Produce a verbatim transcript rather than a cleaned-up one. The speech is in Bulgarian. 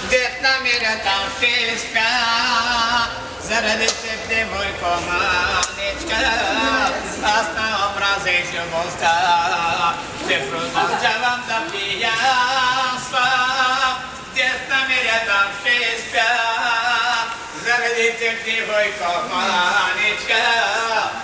Дед намеря там ще спя, заради теб, девойко маничка, аз не омразих любовта. Ще продължавам да пиянствам, дед намеря там ще спя, заради теб, девойко маничка,